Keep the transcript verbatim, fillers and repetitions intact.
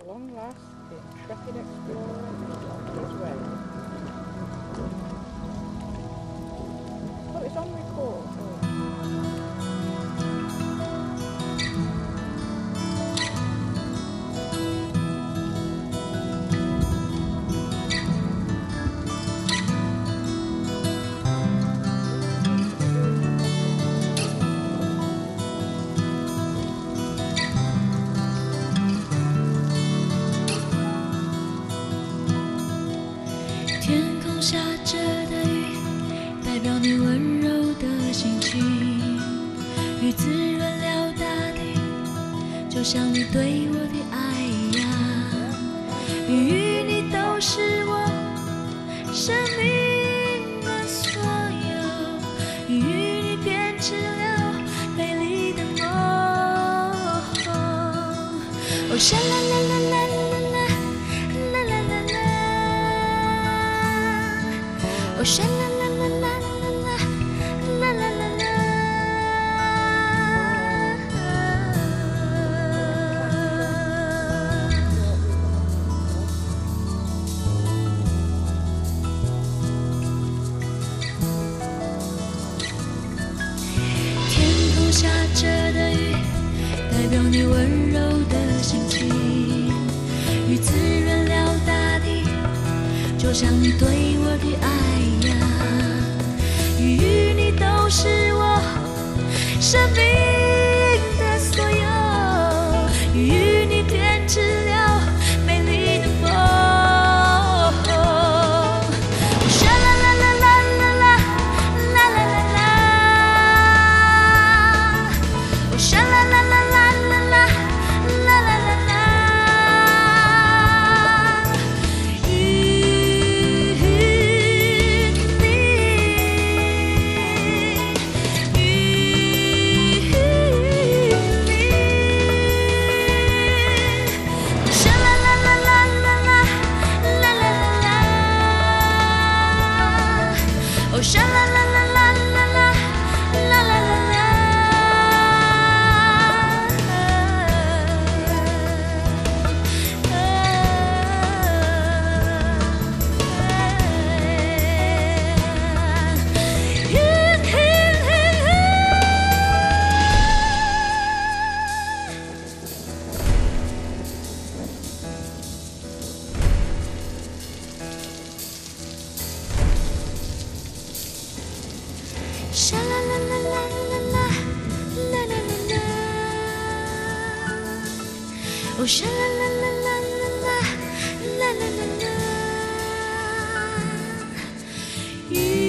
long last, the intrepid explorer is on his way. Oh, it's on record. Oh. 天空下着的雨，代表你温柔的心情。雨滋润了大地，就像你对我的爱一样。雨与你都是我生命的所有，雨与你编织了美丽的梦。哦，沙啦啦啦啦啦啦。 哦，沙啦啦啦啦啦啦啦啦啦。天空下着的雨，代表你温柔的心情。雨滋润了大地，就像你对我的爱一样。雨与你都是我生命的所有，雨与你编织了美丽的梦。沙啦啦啦啦啦啦啦啦啦啦，哦，沙啦啦啦啦啦啦啦啦啦啦。 哦，沙啦啦啦啦啦啦啦啦啦啦。沙啦啦啦啦啦啦啦啦啦啦，哦，沙啦啦啦啦啦啦啦啦啦啦。